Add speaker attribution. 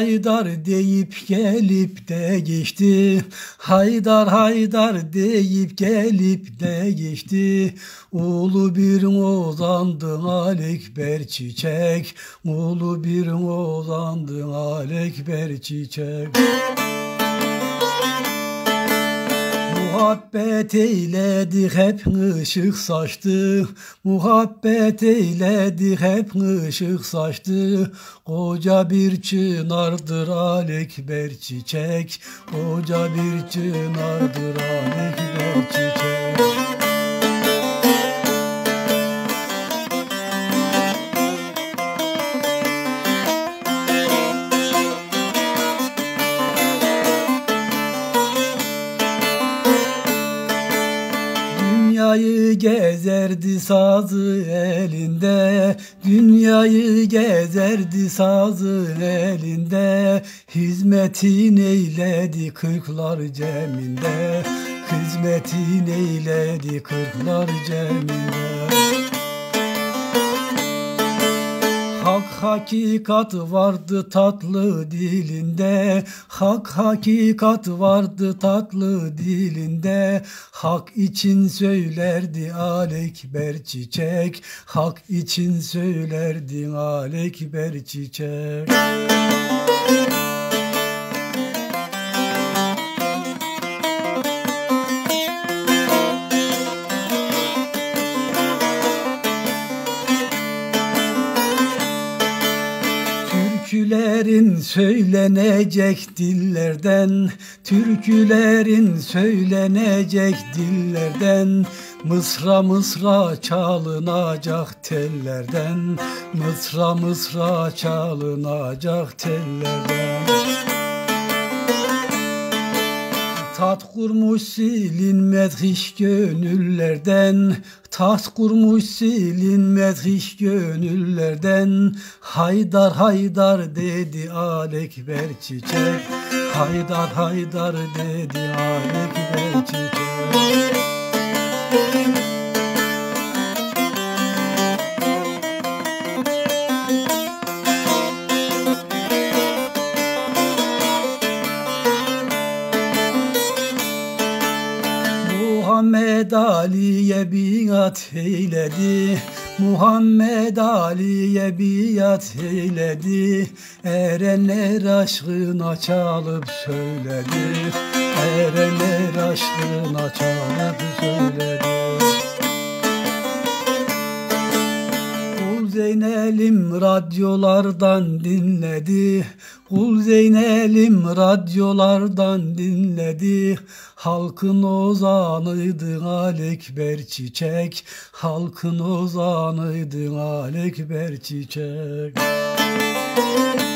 Speaker 1: haydar deyip gelip de geçti. Haydar haydar deyip gelip de geçti. Ulu bir ozandın alekber çiçek. Ulu bir ozandın alekber çiçek. Muhabbet eyledik hep ışık saçtı. Muhabbet eyledik hep ışık saçtı. Koca bir çınardır alekber çiçek. Koca bir çınardır alekber çiçek. Dünyayı gezerdi sazı elinde, dünyayı gezerdi sazı elinde. Hizmetin eyledi kırklar ceminde, hizmetin eyledi kırklar ceminde. Hak hakikat vardı tatlı dilinde, hak hakikat vardı tatlı dilinde. Hak için söylerdi alekber çiçek, hak için söylerdi alekber çiçek. Türkülerin söylenecek dillerden, türkülerin söylenecek dillerden. Mısra mısra çalınacak tellerden, mısra mısra çalınacak tellerden. Tat kurmuş silinmez hiç gönüllerden, tat kurmuş silinmez hiç gönüllerden. Haydar haydar dedi alekber çiçek, haydar haydar dedi alekber çiçek. Muhammed Ali'ye biat eyledi, Muhammed Ali'ye biat eyledi. Erenler aşkına çalıp söyledi, erenler aşkına çalıp söyledi. Kul Zeynel'im radyolardan dinledi, Kul Zeynel'im radyolardan dinledi. Halkın ozanıydı alekber çiçek, halkın ozanıydı alekber çiçek.